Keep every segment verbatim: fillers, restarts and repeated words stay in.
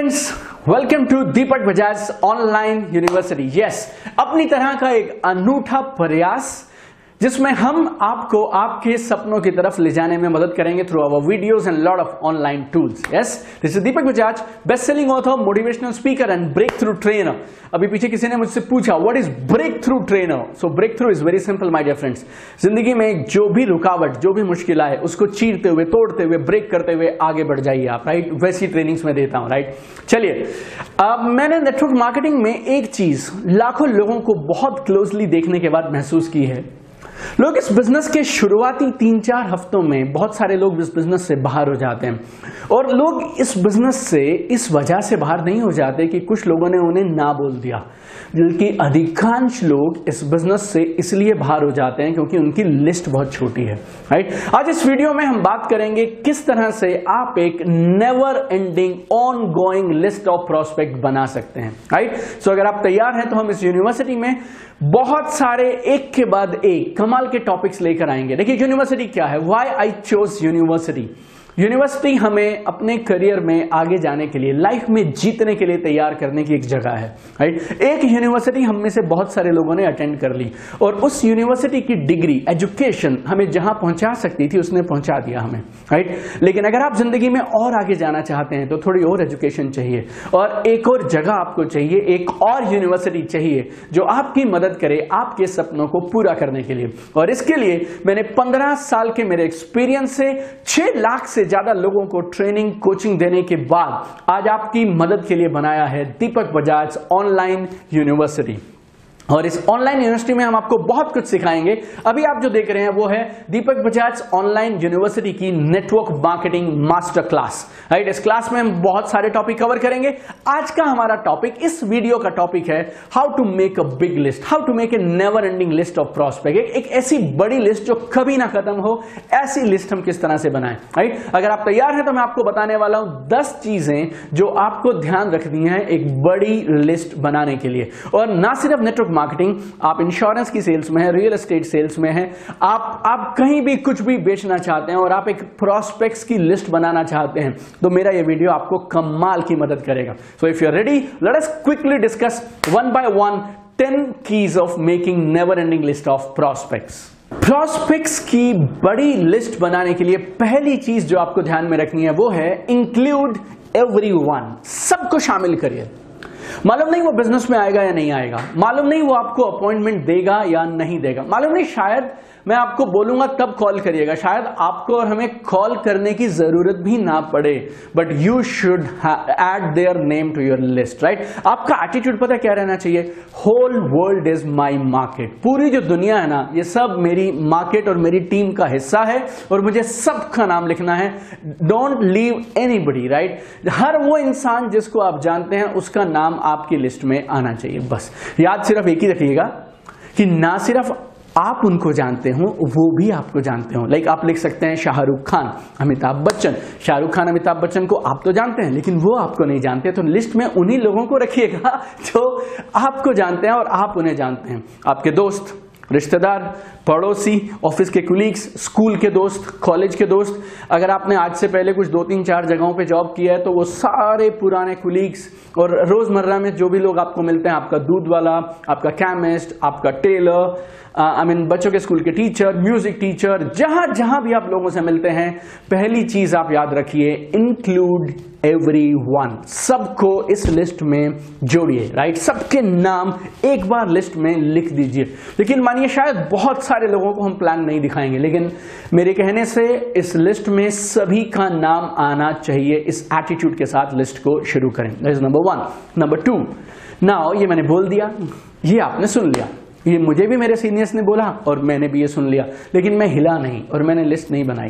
Friends, welcome to Deepak Bajaj online university. Yes, अपनी तरह का एक अनूठा प्रयास जिसमें हम आपको आपके सपनों की तरफ ले जाने में मदद करेंगे through our videos and lot of online tools. Yes, this is Deepak Bajaj, best selling author, motivational speaker and break through trainer. अभी पीछे किसी ने मुझसे पूछा what is break through trainer. So break through is very simple my dear friends. जिंदगी में जो भी रुकावट, जो भी मुश्किल आए, उसको चीरते हुए, तोड़ते हुए, ब्रेक करते हुए आगे बढ़ जाइए आप। राइट, वैसी ट्रेनिंग्स में देता हूं। राइट, चलिए, अब मैंने नेटवर्क मार्केटिंग में एक चीज लाखों लोगों को बहुत क्लोजली देखने के बाद महसूस की है। लोग इस बिजनेस के शुरुआती तीन चार हफ्तों में बहुत सारे लोग इस बिजनेस से बाहर हो जाते हैं, और लोग इस बिजनेस से इस वजह से बाहर नहीं हो जाते कि कुछ लोगों ने उन्हें ना बोल दिया, बल्कि अधिकांश लोग इस बिजनेस से इसलिए बाहर हो जाते हैं क्योंकि उनकी लिस्ट बहुत छोटी है। राइट, आज इस वीडियो में हम बात करेंगे किस तरह से आप एक never ending on going list of prospect बना सकते हैं। राइट, सो अगर आप तैयार हैं तो हम इस यूनिवर्सिटी में बहुत सारे एक के बाद एक कमाल के टॉपिक्स लेकर आएंगे। देखिए, यूनिवर्सिटी क्या है, why I chose university. University हमें अपने करियर में आगे जाने के लिए, लाइफ में जीतने के लिए तैयार करने की एक जगह है। राइट, एक यूनिवर्सिटी हम में से बहुत सारे लोगों ने अटेंड कर ली, और उस यूनिवर्सिटी की डिग्री, एजुकेशन हमें जहां पहुंचा सकती थी उसने पहुंचा दिया हमें। राइट, लेकिन अगर आप जिंदगी में और आगे जाना चाहते हैं तो थोड़ी और एजुकेशन चाहिए, और एक और जगह आपको चाहिए, एक और यूनिवर्सिटी चाहिए जो आपकी मदद करे आपके सपनों को पूरा करने के लिए। और इसके लिए मैंने पंद्रह साल के मेरे एक्सपीरियंस से छह लाख से ज्यादा लोगों को ट्रेनिंग, कोचिंग देने के बाद आज आपकी मदद के लिए बनाया है दीपक बजाज ऑनलाइन यूनिवर्सिटी। और इस ऑनलाइन यूनिवर्सिटी में हम आपको बहुत कुछ सिखाएंगे। अभी आप जो देख रहे हैं वो है दीपक बजाज ऑनलाइन यूनिवर्सिटी की network marketing master class. Right, इस क्लास में हम बहुत सारे टॉपिक कवर करेंगे। आज का हमारा टॉपिक, इस वीडियो का टॉपिक है how to make a big list, how to make a never ending list of prospect. एक, एक ऐसी बड़ी लिस्ट जो कभी ना खत्म हो, ऐसी लिस्ट हम किस तरह से बनाएं। राइट, अगर आप तैयार हैं तो मैं आपको बताने वाला हूं दस चीजें जो आपको ध्यान रखनी है एक बड़ी लिस्ट बनाने के लिए। और ना सिर्फ नेटवर्क मार्केटिंग, आप इंश्योरेंस की सेल्स में है, रियल एस्टेट सेल्स में है, आप आप कहीं भी कुछ भी बेचना चाहते हैं और आप एक प्रॉस्पेक्ट्स की लिस्ट बनाना चाहते हैं, तो मेरा ये वीडियो आपको कमाल की मदद करेगा। So if you are ready, let us quickly discuss one by one ten keys of making never ending list of prospects. Prospects की बड़ी लिस्ट बनाने के लिए पहली चीज जो आपको ध्यान में रखनी है वो है इंक्लूड एवरीवन। सबको शामिल करिए। मालूम नहीं वो बिजनेस में आएगा या नहीं आएगा, मालूम नहीं वो आपको अपॉइंटमेंट देगा या नहीं देगा, मालूम नहीं शायद मैं आपको बोलूंगा तब कॉल करिएगा, शायद आपको और हमें कॉल करने की जरूरत भी ना पड़े, but you should add their name to your list. Right, आपका एटीट्यूड पता क्या रहना चाहिए, whole world is my market. पूरी जो दुनिया है ना, ये सब मेरी मार्केट और मेरी टीम का हिस्सा है, और मुझे सबका नाम लिखना है। Don't leave anybody. राइट, हर वो इंसान जिसको आप जानते हैं उसका नाम आपकी लिस्ट में आना चाहिए। बस याद सिर्फ एक ही रखिएगा कि ना सिर्फ आप उनको जानते हो, वो भी आपको जानते हो। लाइक आप लिख सकते हैं शाहरुख खान, अमिताभ बच्चन। शाहरुख खान, अमिताभ बच्चन को आप तो जानते हैं, लेकिन वो आपको नहीं जानते, तो लिस्ट में उन्हीं लोगों को रखिएगा जो आपको जानते हैं और आप उन्हें जानते हैं। आपके दोस्त, रिश्तेदार, पड़ोसी, ऑफिस के कुलीग्स, स्कूल के दोस्त, कॉलेज के दोस्त। अगर आपने आज से पहले कुछ दो तीन चार जगहों पे जॉब किया है तो वो सारे पुराने कुलीग्स, और रोजमर्रा में जो भी लोग आपको मिलते हैं, आपका दूध वाला, आपका केमिस्ट, आपका टेलर, आई मीन बच्चों के स्कूल के टीचर, म्यूजिक टीचर, जहां जहां भी आप लोगों से मिलते हैं, पहली चीज आप याद रखिए, इंक्लूड एवरीवन। सबको इस लिस्ट में जोड़िए। राइट, सबके नाम एक बार लिस्ट में लिख दीजिए। लेकिन मानिए शायद बहुत सारे लोगों को हम प्लान नहीं दिखाएंगे, लेकिन मेरे कहने से इस लिस्ट में सभी का नाम आना चाहिए। इस एटीट्यूड के साथ लिस्ट को शुरू करें। That is number one. Number two, now ये मैंने बोल दिया, ये आपने सुन लिया, ये मुझे भी मेरे सीनियर्स ने बोला और मैंने भी ये सुन लिया, लेकिन मैं हिला नहीं और मैंने लिस्ट नहीं बनाई।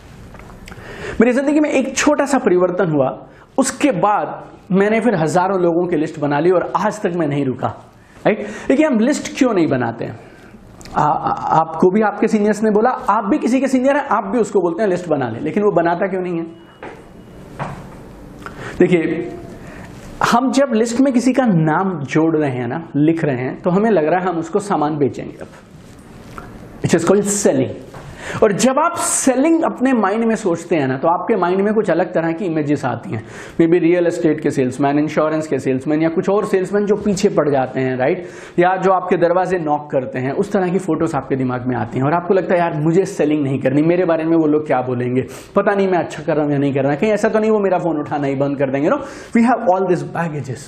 मेरी जिंदगी में एक छोटा सा परिवर्तन हुआ, उसके बाद मैंने फिर हजारों लोगों की लिस्ट बना ली और आज तक मैं नहीं रुका। राइट, देखिए हम लिस्ट क्यों नहीं बनाते हैं? आ, आ, आपको भी आपके सीनियर्स ने बोला, आप भी किसी के सीनियर हैं, आप भी उसको बोलते हैं लिस्ट बना ले, लेकिन वो बनाता क्यों नहीं है? देखिए, हम जब लिस्ट में किसी का नाम जोड़ रहे हैं ना, लिख रहे हैं, तो हमें लग रहा है हम उसको सामान बेचेंगे। अब इट इज कॉल्ड सेलिंग। और जब आप सेलिंग अपने माइंड में सोचते हैं ना, तो आपके माइंड में कुछ अलग तरह की इमेजेस आती हैं। मे बी रियल एस्टेट के सेल्समैन, इंश्योरेंस के सेल्समैन, या कुछ और सेल्समैन जो पीछे पड़ जाते हैं, राइट, या जो आपके दरवाजे नॉक करते हैं, उस तरह की फोटोज आपके दिमाग में आती हैं और आपको लगता है यार मुझे सेलिंग नहीं करनी, मेरे बारे में वो लोग क्या बोलेंगे, पता नहीं मैं अच्छा कर रहा हूं या नहीं कर रहा, कहीं ऐसा तो नहीं वो मेरा फोन उठाना ही बंद कर देंगे। No, we have all this baggages.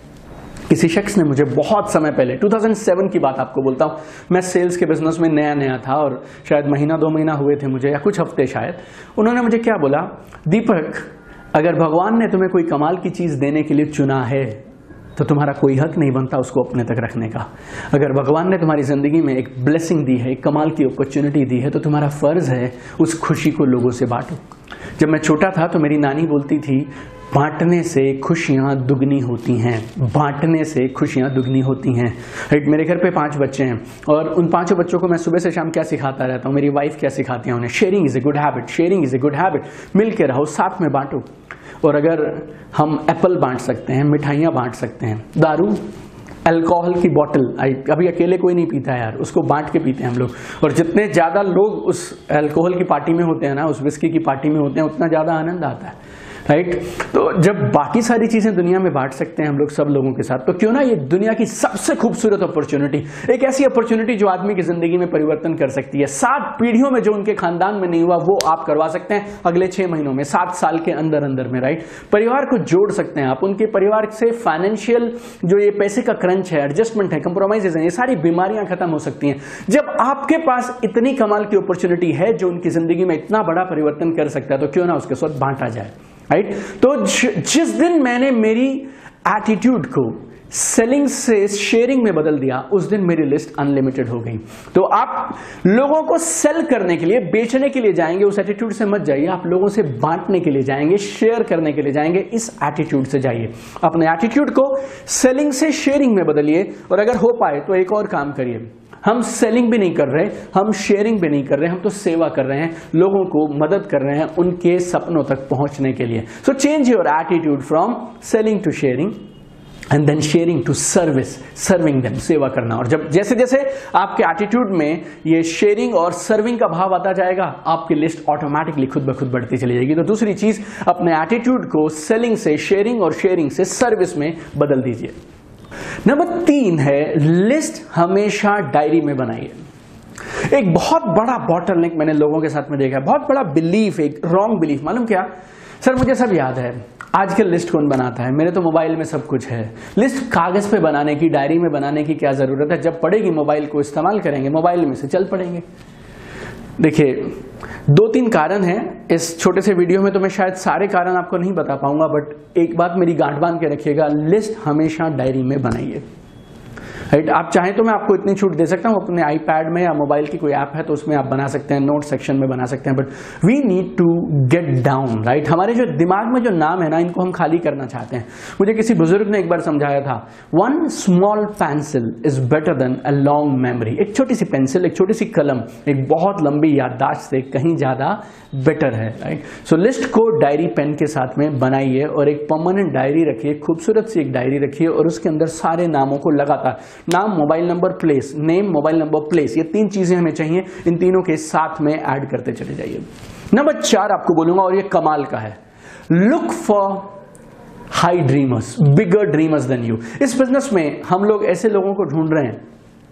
किसी शख्स ने मुझे बहुत समय पहले, दो हज़ार सात की बात आपको बोलता हूँ, मैं सेल्स के बिजनेस में नया नया था और शायद महीना दो महीना हुए थे मुझे, या कुछ हफ्ते शायद। उन्होंने मुझे क्या बोला, दीपक अगर भगवान ने तुम्हें कोई कमाल की चीज देने के लिए चुना है तो तुम्हारा कोई हक नहीं बनता उसको अपने तक रखने का। अगर भगवान ने तुम्हारी जिंदगी में एक ब्लेसिंग दी है, एक कमाल की अपॉर्चुनिटी दी है, तो तुम्हारा फर्ज है उस खुशी को लोगों से बांटो। जब मैं छोटा था तो मेरी नानी बोलती थी, बांटने से खुशियां दुगनी होती हैं, बांटने से खुशियां दुगनी होती हैं। राइट, मेरे घर पे पांच बच्चे हैं और उन पांचों बच्चों को मैं सुबह से शाम क्या सिखाता रहता हूँ, मेरी वाइफ क्या सिखाती है उन्हें, sharing is a good habit, sharing is a good habit, मिल के रहो, साथ में बांटो। और अगर हम एप्पल बांट सकते हैं, मिठाइयाँ बांट सकते हैं, दारू, अल्कोहल की बोतल अभी अकेले कोई नहीं पीता है यार, उसको बांट के पीते हैं हम लोग। और जितने ज़्यादा लोग उस अल्कोहल की पार्टी में होते हैं ना, उस विस्की की पार्टी में होते हैं, उतना ज़्यादा आनंद आता है। राइट, तो जब बाकी सारी चीजें दुनिया में बांट सकते हैं हम लोग सब लोगों के साथ, तो क्यों ना ये दुनिया की सबसे खूबसूरत अपॉर्चुनिटी, एक ऐसी अपॉर्चुनिटी जो आदमी की जिंदगी में परिवर्तन कर सकती है, सात पीढ़ियों में जो उनके खानदान में नहीं हुआ वो आप करवा सकते हैं अगले छह महीनों में, सात साल के अंदर अंदर में। राइट, परिवार को जोड़ सकते हैं आप, उनके परिवार से फाइनेंशियल जो ये पैसे का क्रंच है, एडजस्टमेंट है, कंप्रोमाइजेज है, ये सारी बीमारियां खत्म हो सकती हैं जब आपके पास इतनी कमाल की अपॉर्चुनिटी है जो उनकी जिंदगी में इतना बड़ा परिवर्तन कर सकता है, तो क्यों ना उसके साथ बांटा जाए। राइट, तो जिस दिन मैंने मेरी एटीट्यूड को सेलिंग से शेयरिंग में बदल दिया, उस दिन मेरी लिस्ट अनलिमिटेड हो गई। तो आप लोगों को सेल करने के लिए, बेचने के लिए जाएंगे, उस एटीट्यूड से मत जाइए, आप लोगों से बांटने के लिए जाएंगे, शेयर करने के लिए जाएंगे, इस एटीट्यूड से जाइए। अपने एटीट्यूड को सेलिंग से शेयरिंग में बदलिए। और अगर हो पाए तो एक और काम करिए, हम सेलिंग भी नहीं कर रहे, हम शेयरिंग भी नहीं कर रहे, हम तो सेवा कर रहे हैं, लोगों को मदद कर रहे हैं उनके सपनों तक पहुंचने के लिए। So change your attitude from selling to sharing and then sharing to service, serving them, सेवा करना। और जब जैसे जैसे आपके एटीट्यूड में ये शेयरिंग और सर्विंग का भाव आता जाएगा, आपकी लिस्ट ऑटोमेटिकली खुद ब खुद बढ़ती चली जाएगी। तो दूसरी चीज, अपने एटीट्यूड को सेलिंग से शेयरिंग और शेयरिंग से सर्विस में बदल दीजिए। नंबर तीन है, लिस्ट हमेशा डायरी में बनाइए। एक बहुत बड़ा बॉटलनेक मैंने लोगों के साथ में देखा है, बहुत बड़ा बिलीफ, एक रॉन्ग बिलीफ। मालूम क्या सर, मुझे सब याद है, आजकल लिस्ट कौन बनाता है, मेरे तो मोबाइल में सब कुछ है। लिस्ट कागज पे बनाने की, डायरी में बनाने की क्या जरूरत है, जब पड़ेगी मोबाइल को इस्तेमाल करेंगे, मोबाइल में से चल पड़ेंगे। देखिए, दो तीन कारण हैं इस छोटे से वीडियो में, तो मैं शायद सारे कारण आपको नहीं बता पाऊंगा, बट एक बात मेरी गांठ बांध के रखिएगा, लिस्ट हमेशा डायरी में बनाइए। राइट, आप चाहें तो मैं आपको इतनी छूट दे सकता हूं, अपने आईपैड में या मोबाइल की कोई ऐप है तो उसमें आप बना सकते हैं, नोट सेक्शन में बना सकते हैं, but we need to get down. Right, हमारे जो दिमाग में जो नाम है ना, इनको हम खाली करना चाहते हैं। मुझे किसी बुजुर्ग ने एक बार समझाया था, one small pencil is better than a long memory. एक छोटी सी पेंसिल, एक छोटी सी कलम, एक बहुत लंबी याददाश्त से कहीं ज्यादा बेटर है। राइट, सो लिस्ट को डायरी पेन के साथ में बनाइए और एक परमानेंट डायरी रखिए, खूबसूरत सी एक डायरी रखिए, और उसके अंदर सारे नामों को लगातार, नाम, mobile number, place, name, mobile number, place, ये तीन चीजें हमें चाहिए, इन तीनों के साथ में ऐड करते चले जाइए। नंबर चार आपको बोलूंगा, और ये कमाल का है, look for high dreamers, bigger dreamers than you. इस बिजनेस में हम लोग ऐसे लोगों को ढूंढ रहे हैं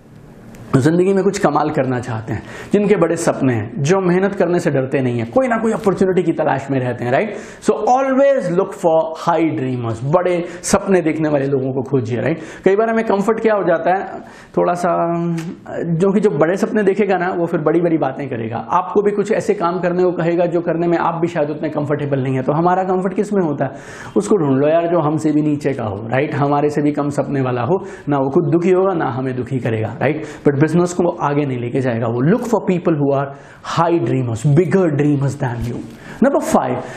जिंदगी में कुछ कमाल करना चाहते हैं, जिनके बड़े सपने हैं, जो मेहनत करने से डरते नहीं है, कोई ना कोई अपॉर्चुनिटी की तलाश में रहते हैं। Right, so always look for high dreamers, बड़े सपने देखने वाले लोगों को खोजिए। राइट, कई बार हमें कंफर्ट क्या हो जाता है, थोड़ा सा, जो कि जो बड़े सपने देखेगा ना वो फिर बड़ी बड़ी बातें करेगा, आपको भी कुछ ऐसे काम करने को कहेगा जो करने में आप भी शायद उतने कंफर्टेबल नहीं है। तो हमारा कंफर्ट किस में होता है, उसको ढूंढ लो यार जो हमसे भी नीचे का हो। राइट, हमारे से भी कम सपने वाला हो, ना वो खुद दुखी होगा ना हमें दुखी करेगा। राइट, बट बिजनेस को आगे नहीं लेके जाएगा वो। Look for people who are high dreamers, bigger dreamers than you. Number five, आप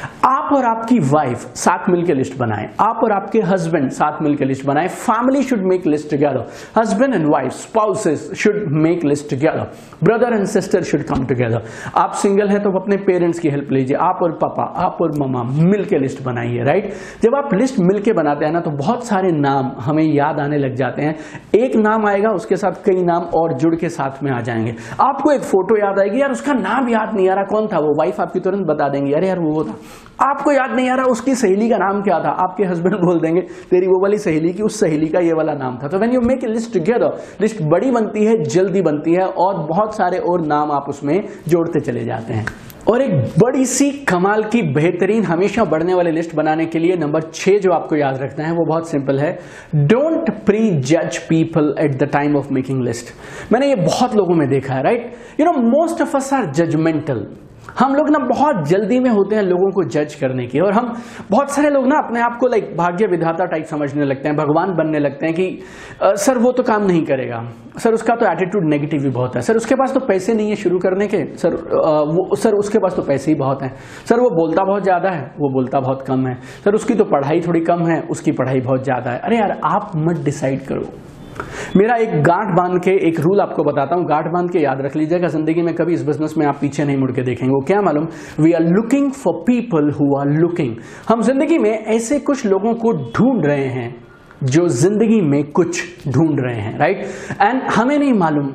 आप और आपकी वाइफ साथ मिलकर लिस्ट बनाएं, आप और आपके हस्बैंड साथ मिलकर लिस्ट बनाएं। Family should make list together, husband and wife spouses should make list together, brother and sister should come together. आप सिंगल हैं तो अपने पेरेंट्स की हेल्प लीजिए, आप और पापा, आप और मम्मा मिलकर लिस्ट बनाइए, राइट। जब आप लिस्ट मिलकर बनाते हैं ना तो बहुत सारे नाम हमें याद आने लग जाते हैं। एक नाम आएगा उसके साथ कई नाम और जुड़ के साथ में आ जाएंगे। आपको एक फोटो याद आएगी, यार उसका नाम याद नहीं आ रहा, कौन था वो, वाइफ आपकी तुरंत बता देंगी, अरे यार वो वो था। आपको याद नहीं आ रहा उसकी सहेली का नाम क्या था, आपके हस्बैंड बोल देंगे तेरी वो वाली सहेली की उस सहेली का ये वाला नाम था। तो when you make a list together, list बड़ी बनती है, जल्दी बनती है और बहुत सारे और नाम आप उसमें जोड़ते चले जाते हैं। और एक बड़ी सी कमाल की बेहतरीन हमेशा बढ़ने वाली लिस्ट बनाने के लिए नंबर छह जो आपको याद रखना है वो बहुत सिंपल है, don't prejudge people at the time of making list. मैंने ये बहुत लोगों में देखा है, right. You know most of us are judgmental. हम लोग ना बहुत जल्दी में होते हैं लोगों को जज करने की, और हम बहुत सारे लोग ना अपने आप को लाइक भाग्य विधाता टाइप समझने लगते हैं, भगवान बनने लगते हैं कि आ, सर वो तो काम नहीं करेगा, सर उसका तो एटीट्यूड नेगेटिव ही बहुत है, सर उसके पास तो पैसे नहीं है शुरू करने के, सर आ, वो सर उसके पास तो पैसे ही बहुत हैं, सर वो बोलता बहुत ज़्यादा है, वो बोलता बहुत कम है, सर उसकी तो पढ़ाई थोड़ी कम है, उसकी पढ़ाई बहुत ज़्यादा है। अरे यार आप मत डिसाइड करो। मेरा एक गांठ बांध के एक रूल आपको बताता हूं, गांठ बांध के याद रख लीजिएगा, जिंदगी में कभी इस बिजनेस में आप पीछे नहीं मुड़ के देखेंगे। वो क्या मालूम, we are looking for people who are looking. हम जिंदगी में ऐसे कुछ लोगों को ढूंढ रहे हैं जो जिंदगी में कुछ ढूंढ रहे हैं, राइट। एंड हमें नहीं मालूम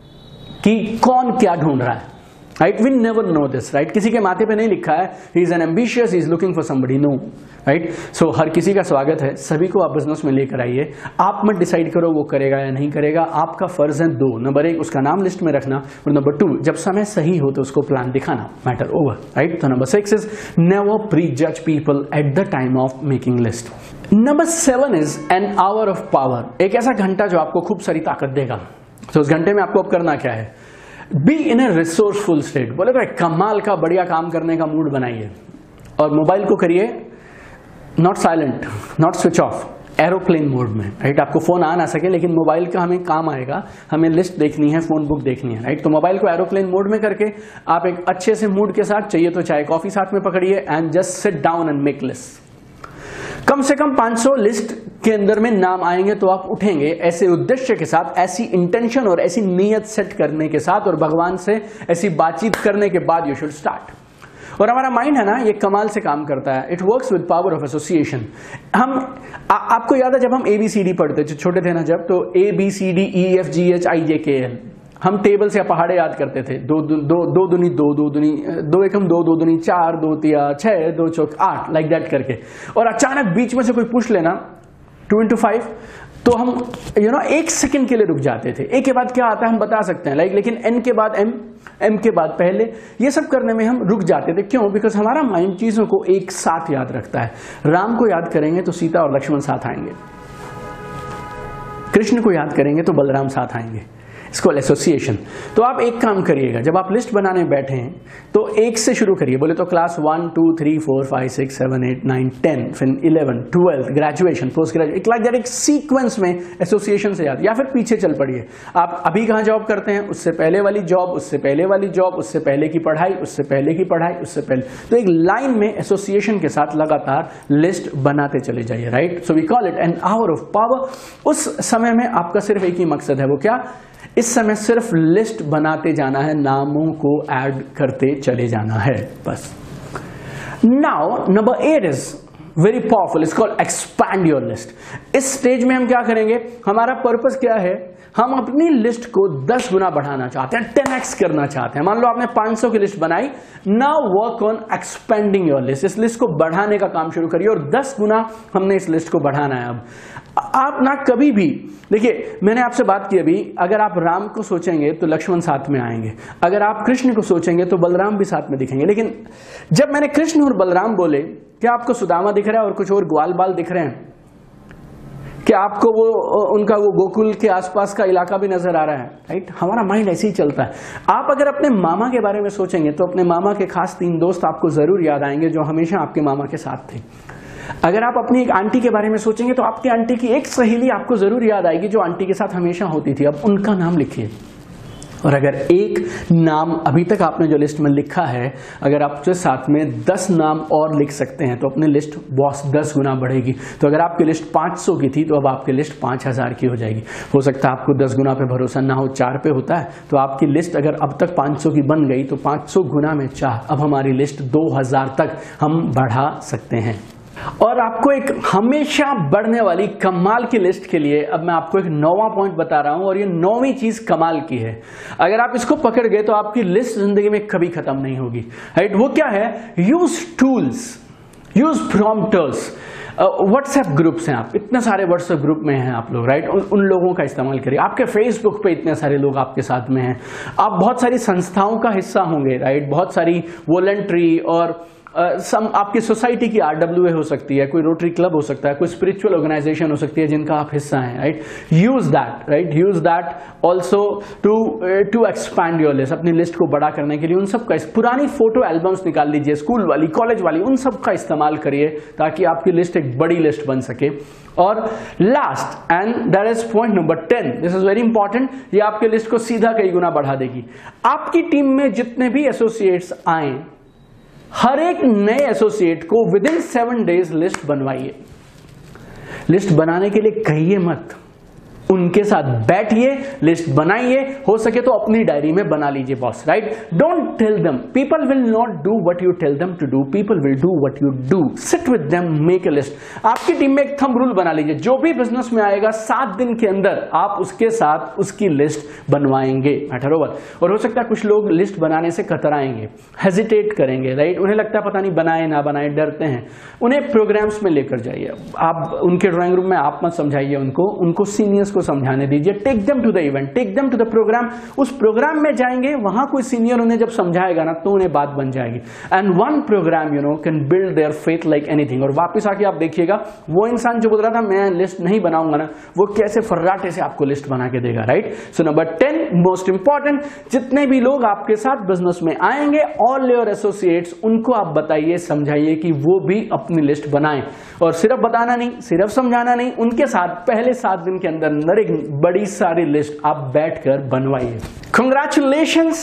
कि कौन क्या ढूंढ रहा है, right. We never know this, right. किसी के माथे पे नहीं लिखा है he is an ambitious, he is looking for somebody, no, right. So हर किसी का स्वागत है, सभी को आप बिजनेस में लेकर आइए। आप मत डिसाइड करो वो करेगा या नहीं करेगा, आपका फर्ज है दो, नंबर एक उसका नाम लिस्ट में रखना, और नंबर टू जब समय सही हो तो उसको प्लान दिखाना, मैटर ओवर, राइट। तो number six is never prejudge people at the time of making list. Number seven is an hour of power, एक ऐसा घंटा जो आपको खूब सारी ताकत देगा। तो उस घंटे में आपको अब करना क्या है, be in a resourceful state. बोले तो कमाल का बढ़िया काम करने का मूड बनाइए, और मोबाइल को करिए not silent, not switch off, aeroplane mode में, राइट। आपको फोन आ ना सके लेकिन मोबाइल का हमें काम आएगा, हमें लिस्ट देखनी है, फोन बुक देखनी है, राइट। तो मोबाइल को एरोप्लेन मोड में करके आप एक अच्छे से मूड के साथ, चाहिए तो चाय कॉफी साथ में पकड़िए and just sit down and make list. कम से कम पाँच सौ लिस्ट के अंदर में नाम आएंगे तो आप उठेंगे ऐसे उद्देश्य के साथ, ऐसी इंटेंशन और ऐसी नीयत सेट करने के साथ, और भगवान से ऐसी बातचीत करने के बाद यू शुड स्टार्ट। और हमारा माइंड है ना, ये कमाल से काम करता है, it works with power of association. हम आ, आपको याद है जब हम ए बी सी डी पढ़ते थे, छोटे थे ना जब, तो A B C D E F G H I J K L, हम टेबल से पहाड़े याद करते थे, दो दो दो दो दुनी दो दो दुनी दो एकम दो दो दुनी चार, दो तिया छह, दो चौक आठ, लाइक दैट करके। और अचानक बीच में से कोई पूछ लेना टू इंटू फाइव, तो हम यू नो एक सेकंड के लिए रुक जाते थे। ए के बाद क्या आता है हम बता सकते हैं, लाइक, लेकिन एन के बाद एम, एम के बाद पहले, ये सब करने में हम रुक जाते थे। क्यों? बिकॉज हमारा माइंड चीजों को एक साथ याद रखता है। राम को याद करेंगे तो सीता और लक्ष्मण साथ आएंगे, कृष्ण को याद करेंगे तो बलराम साथ आएंगे। इसको एसोसिएशन। तो आप एक काम करिएगा, जब आप लिस्ट बनाने बैठे हैं तो एक से शुरू करिए। बोले तो class one two three four five six seven eight nine ten, फिर eleven twelve, graduation, post graduation, like that, एक सीक्वेंस में एसोसिएशन से याद, या फिर पीछे चल पड़िए। आप अभी कहाँ जॉब करते हैं, उससे पहले वाली जॉब, उससे पहले वाली जॉब, उससे पहले की पढ़ाई, उससे पहले की पढ़ाई, उससे पहले, तो एक लाइन में एसोसिएशन के साथ लगातार लिस्ट बनाते चले जाइए, right. So we call it an hour of power. उस समय में आपका सिर्फ एक ही मकसद है, वो क्या? इस समय सिर्फ लिस्ट बनाते जाना है, नामों को ऐड करते चले जाना है, बस। Now number eight is very powerful, it's called expand your list. इस स्टेज में हम क्या करेंगे, हमारा पर्पस क्या है, हम अपनी लिस्ट को दस गुना बढ़ाना चाहते हैं, टेन एक्स करना चाहते हैं। मान लो आपने पाँच सौ की लिस्ट बनाई, now work on expanding your list. इस लिस्ट को बढ़ाने का काम शुरू करिए, और दस गुना हमने इस लिस्ट को बढ़ाना है। अब आप ना कभी भी, देखिए मैंने आपसे बात की अभी, अगर आप राम को सोचेंगे तो लक्ष्मण साथ में आएंगे, अगर आप कृष्ण को सोचेंगे तो बलराम भी साथ में दिखेंगे। लेकिन जब मैंने कृष्ण और बलराम बोले, क्या आपको सुदामा दिख रहा है और कुछ और ग्वाल बाल दिख रहे हैं? क्या आपको वो उनका वो गोकुल के आसपास का इलाका भी नजर आ रहा है? राइट, हमारा माइंड ऐसे ही चलता है। आप अगर अपने मामा के बारे में सोचेंगे तो अपने मामा के खास तीन दोस्त आपको जरूर याद आएंगे जो हमेशा आपके मामा के साथ थे। अगर आप अपनी एक आंटी के बारे में सोचेंगे तो आपकी आंटी की एक सहेली आपको जरूर याद आएगी जो आंटी के साथ हमेशा होती थी। अब उनका नाम लिखिए, और अगर एक नाम अभी तक आपने जो लिस्ट में लिखा है, अगर आप उसके साथ में दस नाम और लिख सकते हैं तो अपनी लिस्ट बॉस दस गुना बढ़ेगी। तो अगर आपकी लिस्ट पाँच सौ की थी तो अब आपकी लिस्ट पाँच हज़ार की हो जाएगी। हो सकता है आपको दस गुना पे भरोसा ना हो, चार पे होता है, तो आपकी लिस्ट अगर अब तक पाँच सौ की बन गई तो पाँच सौ गुना में चार, अब हमारी लिस्ट दो हज़ार तक हम बढ़ा सकते हैं। और आपको एक हमेशा बढ़ने वाली कमाल की लिस्ट के लिए अब मैं आपको एक नौवां पॉइंट बता रहा हूं, और ये नौवीं चीज कमाल की है। अगर आप इसको पकड़ गए तो आपकी लिस्ट जिंदगी में कभी खत्म नहीं होगी, राइट। वो क्या है? Use tools, use prompters. WhatsApp groups हैं, आप इतने सारे व्हाट्सएप ग्रुप में हैं आप लोग, राइट। उन, उन लोगों का इस्तेमाल करिए। आपके फेसबुक पे इतने सारे लोग आपके साथ में हैं, आप बहुत सारी संस्थाओं का हिस्सा होंगे, राइट। बहुत सारी वॉलंटरी और सम uh, आपकी सोसाइटी की आरडब्ल्यूए हो सकती है, कोई रोटरी क्लब हो सकता है, कोई स्पिरिचुअल ऑर्गेनाइजेशन हो सकती है जिनका आप हिस्सा हैं, right. Use that, right, use that also to to expand your list. अपनी लिस्ट को बड़ा करने के लिए उन सब का, पुरानी फोटो एल्बम्स निकाल लीजिए, स्कूल वाली, कॉलेज वाली, उन सब का इस्तेमाल करिए ताकि आपकी लिस्ट एक बड़ी लिस्ट बन सके। और last and that is point number ten, this is very important, ये आपके लिस्ट को सीधा कई गुना बढ़ा देगी। आपकी टीम में जितने भी एसोसिएट्स आए, हर एक नए एसोसिएट को within seven days list बनवाइए। लिस्ट बनाने के लिए कहिए मत, उनके साथ बैठिए, लिस्ट बनाइए, हो सके तो अपनी डायरी में बना लीजिए boss, right. Don't tell them, people will not do what you tell them to do, people will do what you do. Sit with them, make a list. आपकी टीम में एक थंब रूल बना लीजिए, जो भी बिजनेस में आएगा सात दिन के अंदर आप उसके साथ उसकी लिस्ट बनवाएंगे, मैटर ओवर। और हो सकता है कुछ लोग लिस्ट बनाने से कतराएंगे, हेजिटेट करेंगे, राइट। उन्हें लगता है पता नहीं बनाए ना बनाए, डरते हैं। उन्हें प्रोग्राम्स में लेकर जाइए, आप उनके ड्राइंग रूम में आप मत समझाइए उनको, उनको सीनियर्स समझाने दीजिए। Take them to the event, take them to the programme. उस प्रोग्राम में जाएंगे, वहां कोई सीनियर उन्हें जब समझाएगा ना तो उन्हें बात बन जाएगी। And one programme you know can build their faith like anything. और वापस आके आप देखिएगा वो इंसान जो बोल रहा था मैं लिस्ट नहीं बनाऊंगा ना, वो कैसे फर्राटे से आपको लिस्ट बना के देगा, right. So number ten, most important, जितने भी लोग आपके साथ बिजनेस में आएंगे, ऑल योर एसोसिएट्स, उनको आप बताइए, समझाइए कि वो भी अपनी लिस्ट बनाएं। और सिर्फ बताना नहीं, सिर्फ समझाना नहीं, उनके साथ पहले सात दिन के अंदर एक बड़ी सारी लिस्ट आप बैठकर बनवाइए। कांग्रेचुलेशंस।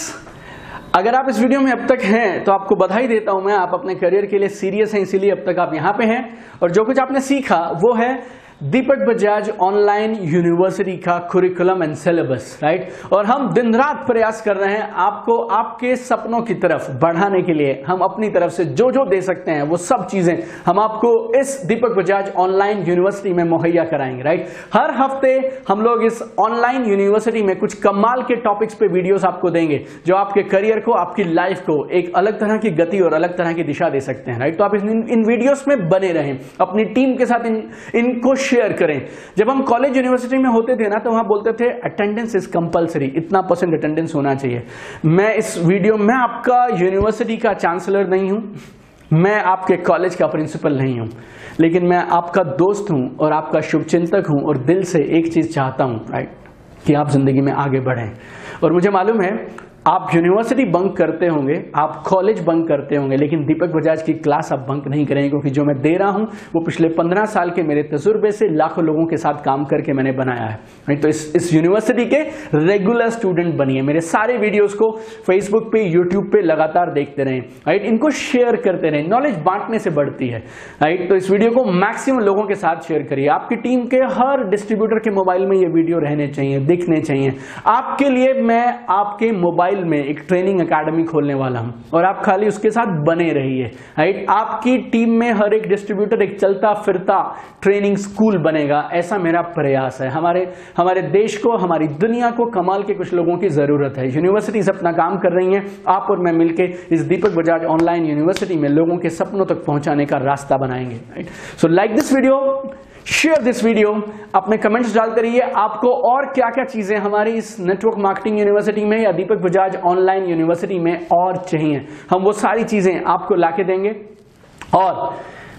अगर आप इस वीडियो में अब तक हैं तो आपको बधाई देता हूं मैं, आप अपने करियर के लिए सीरियस हैं, इसीलिए अब तक आप यहां पे हैं। और जो कुछ आपने सीखा वो है दीपक बजाज ऑनलाइन यूनिवर्सिटी का कुरिकुलम एंड सिलेबस, राइट। और हम दिन रात प्रयास कर रहे हैं आपको आपके सपनों की तरफ बढ़ाने के लिए। हम अपनी तरफ से जो जो दे सकते हैं वो सब चीजें हम आपको इस दीपक बजाज ऑनलाइन यूनिवर्सिटी में मुहैया कराएंगे, राइट। हर हफ्ते हम लोग इस ऑनलाइन यूनिवर्सिटी में कुछ कमाल के टॉपिक्स पे वीडियोस आपको देंगे जो आपके करियर को, आपकी लाइफ को एक अलग तरह की गति और अलग तरह की दिशा दे सकते हैं, राइट। तो आप इन, इन वीडियोस में बने रहें, अपनी टीम के साथ इन, इनको शेयर करें। जब हम कॉलेज यूनिवर्सिटी में होते थे ना तो वहां बोलते थे अटेंडेंस इज कंपलसरी, इतना परसेंट अटेंडेंस होना चाहिए। मैं इस वीडियो में आपका यूनिवर्सिटी का चांसलर नहीं हूं, मैं आपके कॉलेज का प्रिंसिपल नहीं हूं, लेकिन मैं आपका दोस्त हूं और आपका शुभचिंतक हूं और दिल से एक चीज चाहता हूं, राइट, कि आप जिंदगी में आगे बढ़ें। और मुझे मालूम है आप यूनिवर्सिटी बंक करते होंगे, आप कॉलेज बंक करते होंगे, लेकिन दीपक बजाज की क्लास आप बंक नहीं करेंगे, क्योंकि जो मैं दे रहा हूं वो पिछले पंद्रह साल के मेरे तजुर्बे से लाखों लोगों के साथ काम करके मैंने बनाया है, राइट। तो इस इस यूनिवर्सिटी के रेगुलर स्टूडेंट बनिए, मेरे सारे वीडियोस को फेसबुक पे, यूट्यूब पे लगातार देखते रहें, राइट। इनको शेयर करते रहें, नॉलेज बांटने से बढ़ती है, राइट। तो इस वीडियो को मैक्सिमम लोगों के साथ शेयर करिए। आपकी टीम के हर डिस्ट्रीब्यूटर के मोबाइल में ये वीडियो रहने चाहिए, दिखने चाहिए। आपके लिए मैं आपके मोबाइल में एक ट्रेनिंग एकेडमी खोलने वाला हूं और आप खाली उसके साथ बने रहिए, राइट। आपकी टीम में हर एक डिस्ट्रीब्यूटर एक चलता फिरता ट्रेनिंग स्कूल बनेगा, ऐसा मेरा प्रयास है। हमारे हमारे देश को, हमारी दुनिया को कमाल के कुछ लोगों की जरूरत है। यूनिवर्सिटीज अपना काम कर रही हैं, आप और मैं मिलकर इस दीपक बजाज ऑनलाइन यूनिवर्सिटी में लोगों के सपनों तक पहुंचाने का रास्ता बनाएंगे, right. So like this video, share this video, अपने कमेंट्स डालते रहिए आपको और क्या क्या चीजें हमारी इस नेटवर्क मार्केटिंग यूनिवर्सिटी में या दीपक बजाज ऑनलाइन यूनिवर्सिटी में और चाहिए, हम वो सारी चीजें आपको लाके देंगे। और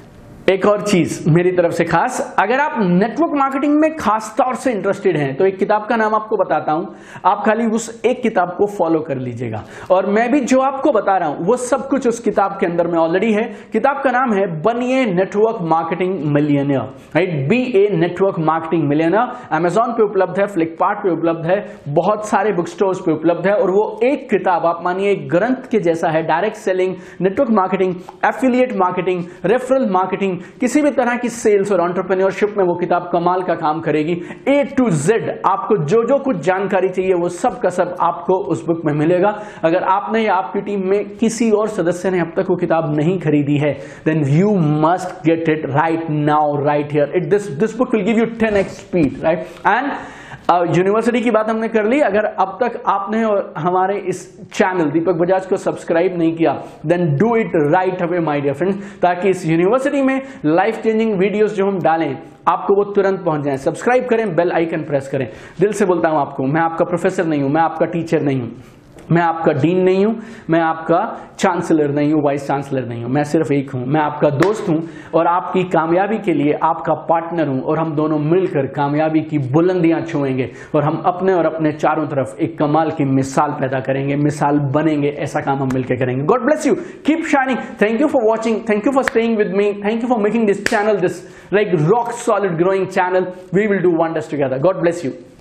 एक और चीज मेरी तरफ से खास, अगर आप नेटवर्क मार्केटिंग में खास तौर से इंटरेस्टेड हैं तो एक किताब का नाम आपको बताता हूं, आप खाली उस एक किताब को फॉलो कर लीजिएगा। और मैं भी जो आपको बता रहा हूं वो सब कुछ उस किताब के अंदर में ऑलरेडी है। किताब का नाम है बनिए network marketing millionaire, right, be a network marketing millionaire. Amazon पे उपलब्ध है, फ्लिपकार्ट पे उपलब्ध है, बहुत सारे बुक स्टोर्स पे उपलब्ध है। और वो एक किताब आप मानिए एक ग्रंथ के जैसा है। Direct selling, network marketing, affiliate marketing, referral marketing, किसी भी तरह की सेल्स और एंटरप्रेन्योरशिप में वो किताब कमाल का काम करेगी। ए टू जेड आपको जो जो कुछ जानकारी चाहिए वो सब का सब आपको उस बुक में मिलेगा। अगर आपने या आपकी टीम में किसी और सदस्य ने अब तक वो किताब नहीं खरीदी है, then you must get it right now, right here. It this this book will give you ten X speed, right. And university uh, की बात हमने कर ली। अगर अब तक आपने और हमारे इस चैनल दीपक बजाज को सब्सक्राइब नहीं किया, then do it right away my dear friends, ताकि इस यूनिवर्सिटी में लाइफ चेंजिंग वीडियोस जो हम डालें आपको वो तुरंत पहुंच जाए। सब्सक्राइब करें, बेल आइकन प्रेस करें। दिल से बोलता हूं आपको, मैं आपका प्रोफेसर नहीं हूं, मैं आपका टीचर नहीं हूं, मैं आपका डीन नहीं हूं, मैं आपका चांसलर नहीं हूं, वाइस चांसलर नहीं हूं, मैं सिर्फ एक हूं, मैं आपका दोस्त हूं और आपकी कामयाबी के लिए आपका पार्टनर हूं। और हम दोनों मिलकर कामयाबी की बुलंदियां छुएंगे और हम अपने और अपने चारों तरफ एक कमाल की मिसाल पैदा करेंगे, मिसाल बनेंगे। ऐसा काम हम मिलकर करेंगे। God bless you, keep shining. Thank you for watching, thank you for staying with me, thank you for making this channel this like rock solid growing channel. We will do wonders together. God bless you.